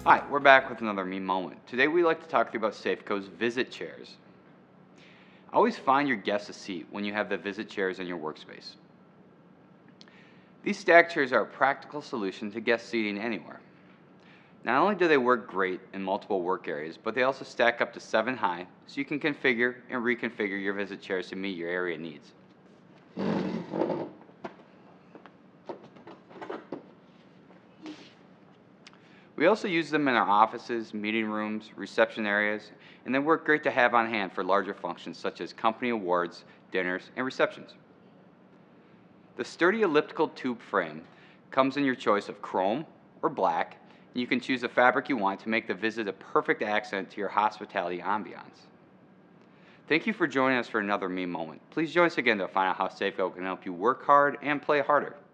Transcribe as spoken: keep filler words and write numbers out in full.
Hi, we're back with another Me Moment. Today we'd like to talk to you about Safco's Visit chairs. Always find your guests a seat when you have the Visit chairs in your workspace. These stack chairs are a practical solution to guest seating anywhere. Not only do they work great in multiple work areas, but they also stack up to seven high, so you can configure and reconfigure your Visit chairs to meet your area needs. We also use them in our offices, meeting rooms, reception areas, and they work great to have on hand for larger functions such as company awards, dinners, and receptions. The sturdy elliptical tube frame comes in your choice of chrome or black, and you can choose the fabric you want to make the Visit a perfect accent to your hospitality ambiance. Thank you for joining us for another Me Moment. Please join us again to find out how Safeco can help you work hard and play harder.